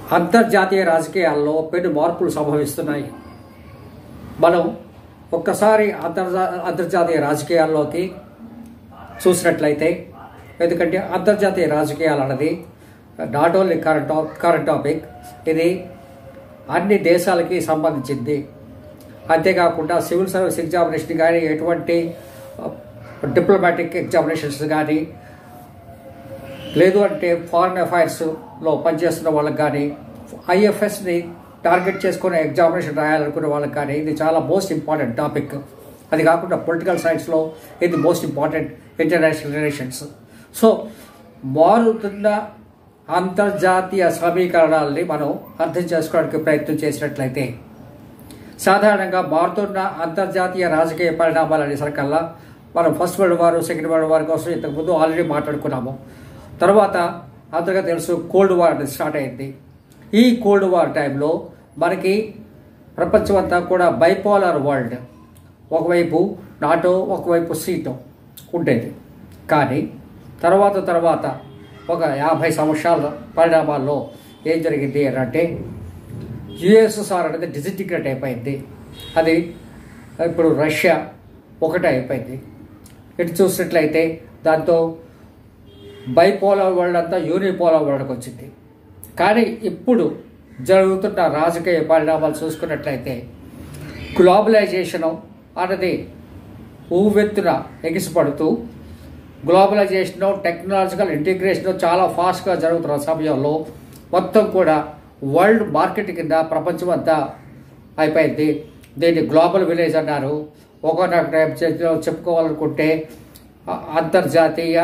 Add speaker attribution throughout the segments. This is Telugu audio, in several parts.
Speaker 1: అంతర్జాతీయ రాజకీయాల్లో పెను మార్పులు సంభవిస్తున్నాయి. మనం ఒక్కసారి అంతర్జాతీయ రాజకీయాల్లోకి చూసినట్లయితే, ఎందుకంటే అంతర్జాతీయ రాజకీయాలు అన్నది నాట్ ఓన్లీ కరెంట్ టాపిక్, ఇది అన్ని దేశాలకి సంబంధించింది. అంతేకాకుండా సివిల్ సర్వీస్ ఎగ్జామినేషన్ కానీ, ఎటువంటి డిప్లొమాటిక్ ఎగ్జామినేషన్స్ కానీ, లేదు అంటే ఫారిన్ అఫైర్స్లో పనిచేస్తున్న వాళ్ళకి కానీ, ఐఎఫ్ఎస్ని టార్గెట్ చేసుకునే ఎగ్జామినేషన్ రాయాలనుకునే వాళ్ళకి కానీ ఇది చాలా మోస్ట్ ఇంపార్టెంట్ టాపిక్. అది కాకుండా పొలిటికల్ సైన్స్లో ఇది most important, international relations. So మారుతున్న అంతర్జాతీయ సమీకరణాలని మనం అర్థం చేసుకోవడానికి ప్రయత్నం చేసినట్లయితే, సాధారణంగా మారుతున్న అంతర్జాతీయ రాజకీయ పరిణామాలు అనేసరికల్లా మనం first world war, second world war కోసం ఇంతకుముందు ఆల్రెడీ మాట్లాడుకున్నాము. తర్వాత అంతగా తెలుసు కోల్డ్ వార్ అనేది స్టార్ట్ అయింది. ఈ కోల్డ్ వార్ టైంలో మనకి ప్రపంచం అంతా కూడా బైపోలార్ వరల్డ్, ఒకవైపు నాటో, ఒకవైపు సీటో ఉండేది. కానీ తర్వాత ఒక 50 సంవత్సరాల పరిణామాల్లో ఏం జరిగింది అంటే, యుఎస్ఎస్ఆర్ అనేది డిజింటిగ్రేట్ అయిపోయింది. అది ఇప్పుడు రష్యా ఒకటే అయిపోయింది. ఇటు చూసినట్లయితే దాంతో బైపోలార్ వరల్డ్ అంతా యూనిపోలార్ వరల్డ్కి వచ్చింది. కానీ ఇప్పుడు జరుగుతున్న రాజకీయ పరిణామాలు చూసుకున్నట్లయితే, గ్లోబలైజేషను అన్నది ఊవెత్తున ఎగిసిపడుతూ, గ్లోబలైజేషను, టెక్నాలజికల్ ఇంటిగ్రేషను చాలా ఫాస్ట్గా జరుగుతున్న సమయంలో మొత్తం కూడా వరల్డ్ మార్కెట్ కింద ప్రపంచం అంతా అయిపోయింది. దీన్ని గ్లోబల్ విలేజ్ అన్నారు. ఒకనొక చెప్పుకోవాలనుకుంటే అంతర్జాతీయ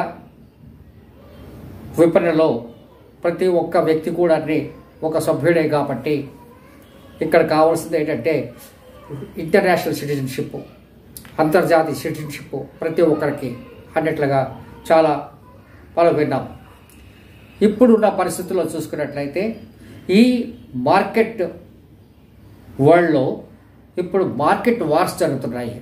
Speaker 1: విపణిలో ప్రతి ఒక్క వ్యక్తి కూడా ఒక సభ్యుడే కాబట్టి ఇక్కడ కావాల్సింది ఏంటంటే ఇంటర్నేషనల్ సిటిజన్షిప్, అంతర్జాతీయ సిటిజన్షిప్ ప్రతి ఒక్కరికి అన్నట్లుగా చాలా మనం విన్నాం. ఇప్పుడున్న పరిస్థితుల్లో చూసుకున్నట్లయితే ఈ మార్కెట్ వరల్డ్లో ఇప్పుడు మార్కెట్ వార్స్ జరుగుతున్నాయి.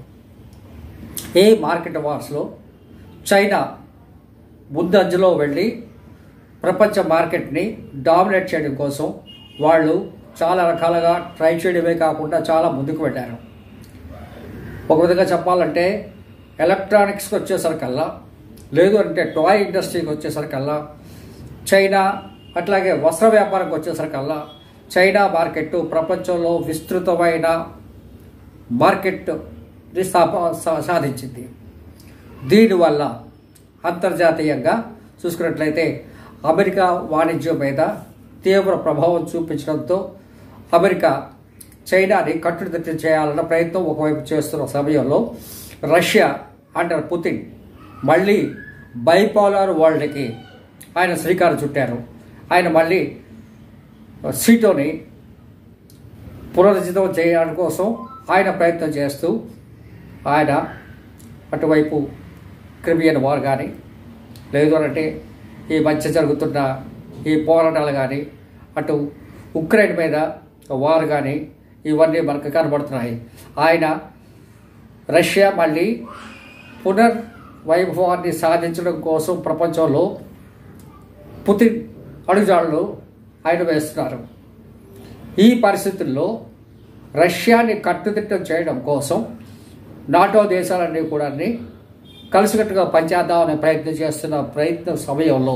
Speaker 1: ఈ మార్కెట్ వార్స్లో చైనా ముందంజలో వెళ్ళి ప్రపంచ మార్కెట్ని డామినేట్ చేయడం కోసం వాళ్ళు చాలా రకాలుగా ట్రై చేయడమే కాకుండా చాలా ముందుకు వెళ్ళారు. ఒక విధంగా చెప్పాలంటే ఎలక్ట్రానిక్స్కి వచ్చేసరికల్లా, లేదు అంటే టాయ్ ఇండస్ట్రీకి వచ్చేసరికల్లా చైనా, అట్లాగే వస్త్ర వ్యాపారంకి వచ్చేసరికల్లా చైనా మార్కెట్ ప్రపంచంలో విస్తృతమైన మార్కెట్ సాధించింది. దీనివల్ల అంతర్జాతీయంగా చూసుకున్నట్లయితే అమెరికా వాణిజ్యం మీద తీవ్ర ప్రభావం చూపించడంతో అమెరికా చైనాని కట్టుదిట్టం చేయాలన్న ప్రయత్నం ఒకవైపు చేస్తున్న సమయంలో రష్యా అండర్ పుతిన్ మళ్ళీ బైపోలార్ వరల్డ్కి ఆయన శ్రీకారం చుట్టారు. ఆయన మళ్ళీ సీటోని పునరుజ్జితం చేయడం కోసం ఆయన ప్రయత్నం చేస్తూ ఆయన అటువైపు క్రిమియన్ వార్ కానీ, లేదు అంటే ఈ మధ్య జరుగుతున్న ఈ పోరాటాలు కానీ, అటు ఉక్రెయిన్ మీద వార్ కానీ, ఇవన్నీ మనకు కనబడుతున్నాయి. ఆయన రష్యా మళ్ళీ పునర్వైభవాన్ని సాధించడం కోసం ప్రపంచంలో పుతిన్ అడుగుజాడలు ఆయన వేస్తున్నారు. ఈ పరిస్థితుల్లో రష్యాని కట్టుదిట్టం చేయడం కోసం నాటో దేశాలన్నీ కూడా కలిసికట్టుగా పనిచేద్దామనే ప్రయత్నం చేస్తున్న సమయంలో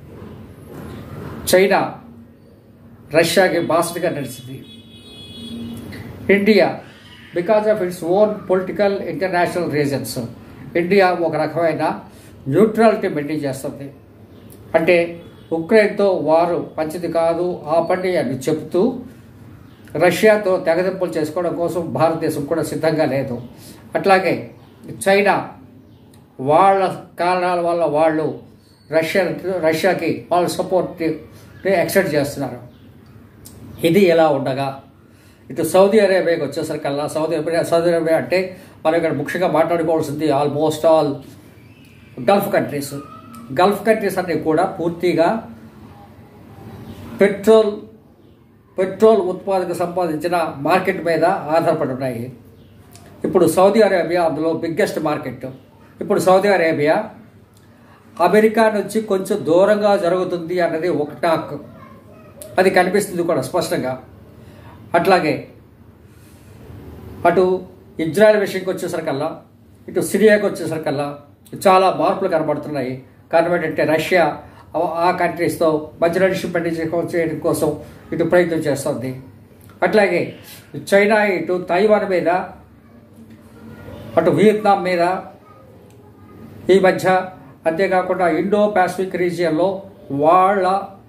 Speaker 1: చైనా రష్యాకి బాసటగా నడిచింది. India because of its own political international reasons, India ఒక రకమైన న్యూట్రాలిటీ మెయింటైన్ చేస్తుంది. అంటే ఉక్రెయిన్తో వారు మంచిది కాదు, ఆపండి అని చెప్తూ రష్యాతో తెగదింపులు చేసుకోవడం కోసం భారతదేశం కూడా సిద్ధంగా లేదు. అట్లాగే చైనా వాళ్ళ కారణాల వల్ల వాళ్ళు రష్యాకి వాళ్ళ సపోర్ట్ని ఎక్స్టెండ్ చేస్తున్నారు. ఇది ఎలా ఉండగా ఇటు సౌదీ అరేబియాకి వచ్చేసరికల్లా, సౌదీ అరేబియా అంటే మనం ఇక్కడ ముఖ్యంగా మాట్లాడుకోవాల్సింది ఆల్మోస్ట్ ఆల్ గల్ఫ్ కంట్రీస్ అన్నీ కూడా పూర్తిగా పెట్రోల్ ఉత్పాదనకు సంపాదించిన మార్కెట్ మీద ఆధారపడి ఉన్నాయి. ఇప్పుడు సౌదీ అరేబియా అందులో బిగ్గెస్ట్ మార్కెట్. ఇప్పుడు సౌదీ అరేబియా అమెరికా నుంచి కొంచెం దూరంగా జరుగుతుంది అన్నది ఒక టాక్. అది కనిపిస్తుంది కూడా స్పష్టంగా. అట్లాగే అటు ఇజ్రాయెల్ విషయంకి వచ్చేసరికల్లా, ఇటు సిరియాకి వచ్చేసరికల్లా చాలా మార్పులు కనబడుతున్నాయి. కారణం ఏంటంటే రష్యా ఆ కంట్రీస్తో మధ్య రిలేషన్షిప్ చేయడం కోసం ఇటు ప్రయత్నం చేస్తుంది. అట్లాగే చైనా ఇటు తైవాన్ మీద, అటు వియత్నాం మీద ఈ మధ్య, అంతేకాకుండా ఇండో పాసిఫిక్ రీజియన్లో వాళ్ళ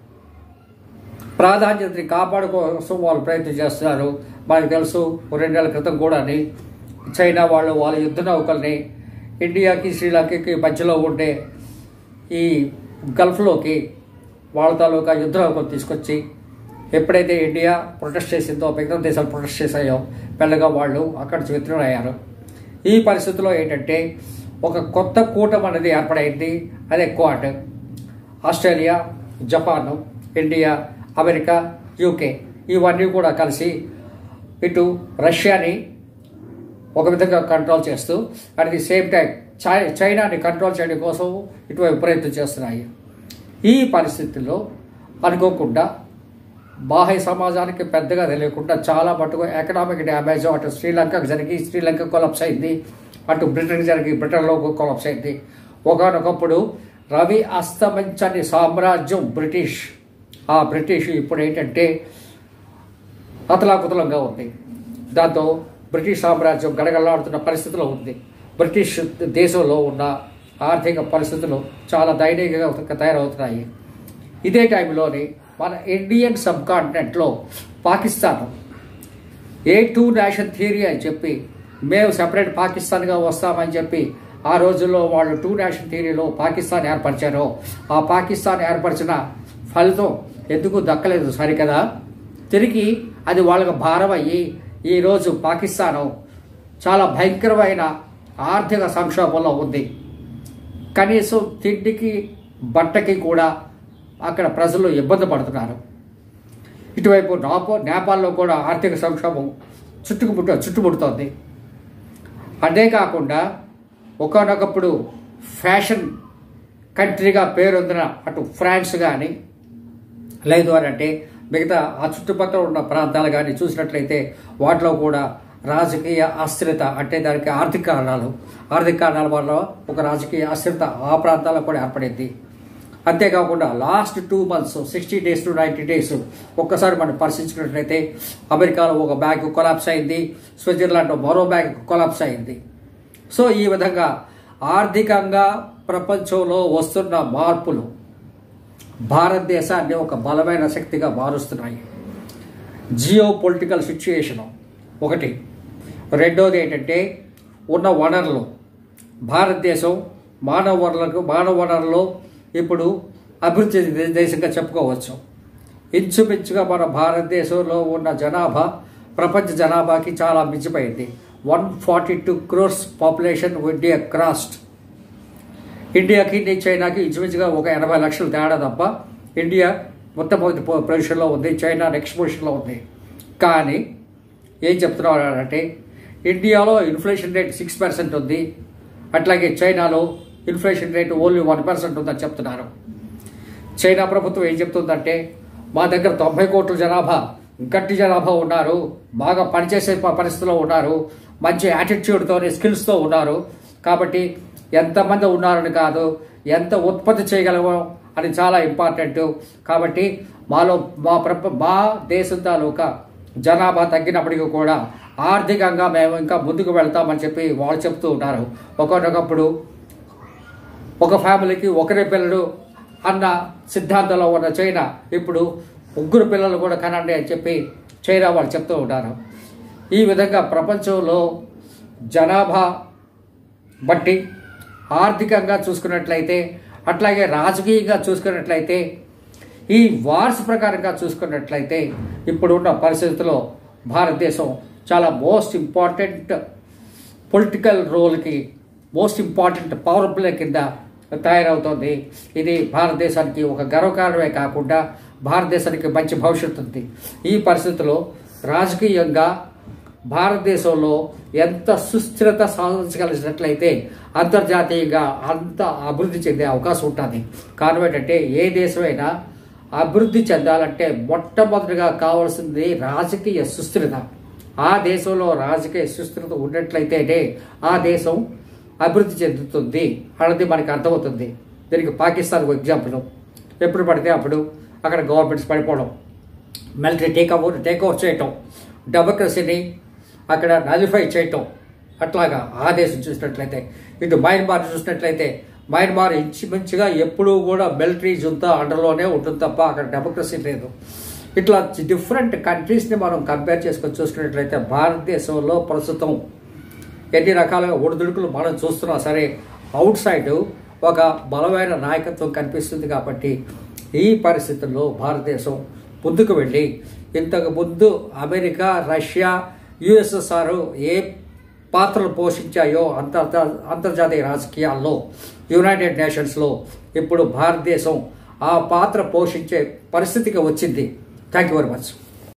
Speaker 1: ప్రాధాన్యతని కాపాడుకోసం వాళ్ళు ప్రయత్నం చేస్తున్నారు. మనకు తెలుసు 2 నెలల క్రితం కూడా చైనా వాళ్ళ యుద్ధ నౌకల్ని ఇండియాకి శ్రీలంకకి మధ్యలో ఉండే ఈ గల్ఫ్లోకి వాళ్ళ తాలూకా యుద్ధ నౌకలు తీసుకొచ్చి ఎప్పుడైతే ఇండియా ప్రొటెస్ట్ చేసిందో, మిగతా దేశాలు ప్రొటెస్ట్ చేశాయో మెల్లగా వాళ్ళు అక్కడ విత్డ్రా. ఈ పరిస్థితిలో ఏంటంటే ఒక కొత్త కూటమి అనేది ఏర్పడైంది. అదే Quad. Australia, Japan, India, America, UK ఇవన్నీ కూడా కలిసి ఇటు రష్యాని ఒక విధంగా కంట్రోల్ చేస్తూ అట్ ది సేమ్ టైం చైనాని కంట్రోల్ చేయడం కోసం ఇటువైపు ప్రయత్నం చేస్తున్నాయి. ఈ పరిస్థితుల్లో అనుకోకుండా బాహ్య సమాజానికి పెద్దగా తెలియకుండా చాలా మటుకు ఎకనామిక్ డ్యామేజ్ అటు శ్రీలంకకు జరిగి శ్రీలంక కొలాప్స్ అయింది, అటు బ్రిటన్కి జరిగి బ్రిటన్లో కొలాప్స్ అయింది. ఒకనొకప్పుడు రవి అస్తమించని సామ్రాజ్యం బ్రిటిష్. ఆ బ్రిటిష్ ఇప్పుడు ఏంటంటే అతలాకుతలంగా ఉంది. దాంతో బ్రిటిష్ సామ్రాజ్యం గడగడలాడుతున్న పరిస్థితిలో ఉంది. బ్రిటిష్ దేశంలో ఉన్న ఆర్థిక పరిస్థితులు చాలా దయనీయంగా తయారవుతున్నాయి. ఇదే టైంలోని మన ఇండియన్ సబ్ కాంటినెంట్లో పాకిస్తాన్ A2 నేషన్ థియరీ అని చెప్పి మేము సెపరేట్ పాకిస్తాన్గా వస్తామని చెప్పి ఆ రోజుల్లో వాళ్ళు 2 నేషన్ థియరీలో పాకిస్తాన్ ఏర్పరిచారో ఆ పాకిస్తాన్ ఏర్పరిచిన ఫలితం ఎందుకు దక్కలేదు సరికదా. తిరిగి అది వాళ్ళకు భారం అయ్యి ఈరోజు పాకిస్తాను చాలా భయంకరమైన ఆర్థిక సంక్షోభంలో ఉంది. కనీసం తిండికి బట్టకి కూడా అక్కడ ప్రజలు ఇబ్బంది పడుతున్నారు. ఇటువైపు నేపాల్లో కూడా ఆర్థిక సంక్షోభం చుట్టుముడుతోంది. అదే కాకుండా ఒకనొకప్పుడు ఫ్యాషన్ కంట్రీగా పేరొందిన అటు ఫ్రాన్స్ కానీ లేదు అని అంటే మిగతా ఆ చుట్టుపక్కల ఉన్న ప్రాంతాలు కానీ చూసినట్లయితే వాటిలో కూడా రాజకీయ అస్థిరత, అంటే దానికి ఆర్థిక కారణాల వల్ల ఒక రాజకీయ అస్థిరత ఆ ప్రాంతాల్లో కూడా ఏర్పడింది. అంతేకాకుండా last 2 months 60 days to 90 days ఒక్కసారి మనం పరిశీలించినట్లయితే అమెరికాలో ఒక బ్యాంకు కొలాప్స్ అయింది, స్విట్జర్లాండ్లో మరో బ్యాంకు కొలాప్స్ అయింది. సో ఈ విధంగా ఆర్థికంగా ప్రపంచంలో వస్తున్న మార్పులు భారతదేశాన్ని ఒక బలమైన శక్తిగా మారుస్తున్నాయి. జియో పొలిటికల్ సిచ్యుయేషను ఒకటి. రెండోది ఏంటంటే ఉన్న వనరులు. భారతదేశం మానవ వనరులలో ఇప్పుడు అభివృద్ధి దేశంగా చెప్పుకోవచ్చు. ఇంచుమించుగా మన భారతదేశంలో ఉన్న జనాభా ప్రపంచ జనాభాకి చాలా మించిపోయింది. 142 crores పాపులేషన్ ఇండియా క్రాస్డ్. ఇండియాకి చైనాకి ఇంచుమించుగా ఒక 80 లక్షలు తేడా తప్ప ఇండియా మొట్టమొదటి పొజిషన్లో ఉంది, చైనా నెక్స్ట్ పొజిషన్లో ఉంది. కానీ ఏం చెప్తున్నారు అంటే ఇండియాలో ఇన్ఫ్లేషన్ రేట్ 6% ఉంది, అట్లాగే చైనాలో ఇన్ఫ్లేషన్ రేటు ఓన్లీ 1% ఉందని చెప్తున్నారు. చైనా ప్రభుత్వం ఏం చెప్తుందంటే మా దగ్గర 90 కోట్ల జనాభా గట్టి జనాభా ఉన్నారు, బాగా పనిచేసే పరిస్థితిలో ఉన్నారు, మంచి యాటిట్యూడ్తో స్కిల్స్తో ఉన్నారు, కాబట్టి ఎంతమంది ఉన్నారని కాదు ఎంత ఉత్పత్తి చేయగలమో అని చాలా ఇంపార్టెంట్. కాబట్టి మా దేశం తాలూకా జనాభా తగ్గినప్పటికీ కూడా ఆర్థికంగా మేము ఇంకా ముందుకు వెళ్తామని చెప్పి వాళ్ళు చెప్తూ ఉన్నారు. ఒకనొకప్పుడు ఒక ఫ్యామిలీకి ఒకరే పిల్లలు అన్న సిద్ధాంతంలో ఉన్న చైనా ఇప్పుడు 3 పిల్లలు కూడా కనండి అని చెప్పి చైనా వాళ్ళు చెప్తూ ఉంటారు. ఈ విధంగా ప్రపంచంలో జనాభా బట్టి ఆర్థికంగా చూసుకున్నట్లయితే, అట్లాగే రాజకీయంగా చూసుకున్నట్లయితే, ఈ వార్స్ ప్రకారంగా చూసుకున్నట్లయితే ఇప్పుడున్న పరిస్థితుల్లో భారతదేశం చాలా మోస్ట్ ఇంపార్టెంట్ పొలిటికల్ రోల్కి, మోస్ట్ ఇంపార్టెంట్ పవర్ ప్లే కింద తయారవుతోంది. ఇది భారతదేశానికి ఒక గర్వకారణమే కాకుండా భారతదేశానికి మంచి భవిష్యత్తు ఉంది. ఈ పరిస్థితిలో రాజకీయంగా భారతదేశంలో ఎంత సుస్థిరత సాధించగలిగినట్లయితే అంతర్జాతీయంగా అంత అభివృద్ధి చెందే అవకాశం ఉంటుంది. కారణం ఏంటంటే ఏ దేశమైనా అభివృద్ధి చెందాలంటే మొట్టమొదటిగా కావాల్సింది రాజకీయ సుస్థిరత. ఆ దేశంలో రాజకీయ సుస్థిరత ఉన్నట్లయితేనే ఆ దేశం అభివృద్ధి చెందుతుంది అన్నది మనకు అర్థమవుతుంది. దీనికి పాకిస్తాన్ ఒక ఎగ్జాంపుల్. ఎప్పుడు పడితే అప్పుడు అక్కడ గవర్నమెంట్స్ పడిపోవడం, మిలిటరీ టేక్ ఓవర్ చేయటం, డెమోక్రసీని అక్కడ నలిఫై చేయటం, అట్లాగా ఆ దేశం చూసినట్లయితే. ఇటు మయన్మార్ చూసినట్లయితే మయన్మార్ ఇంచుమించుగా ఎప్పుడూ కూడా మిలిటరీ జుంతా అండర్లోనే ఉంటుంది తప్ప అక్కడ డెమోక్రసీ లేదు. ఇట్లా డిఫరెంట్ కంట్రీస్ని మనం కంపేర్ చేసుకొని చూసుకున్నట్లయితే భారతదేశంలో ప్రస్తుతం ఎన్ని రకాలుగా ఒడిదుడుకులు మనం చూస్తున్నా సరే అవుట్ సైడ్ ఒక బలమైన నాయకత్వం కనిపిస్తుంది. కాబట్టి ఈ పరిస్థితుల్లో భారతదేశం ముందుకు వెళ్ళి ఇంతకు ముందు అమెరికా, రష్యా, యుఎస్ఎస్ఆర్ ఏ పాత్రలు పోషించాయో అంతర్జాతీయ రాజకీయాల్లో, యునైటెడ్ నేషన్స్లో ఇప్పుడు భారతదేశం ఆ పాత్ర పోషించే పరిస్థితికి వచ్చింది. Thank you very much.